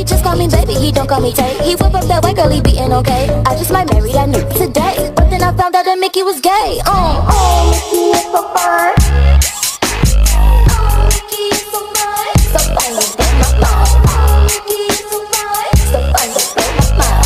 He just call me baby, he don't call me Tay. He whip up that white girl, he beatin' okay. I just might marry that nigga today, but then I found out that Mickey was gay. Mickey is so fine. Mickey is so fine. So fine.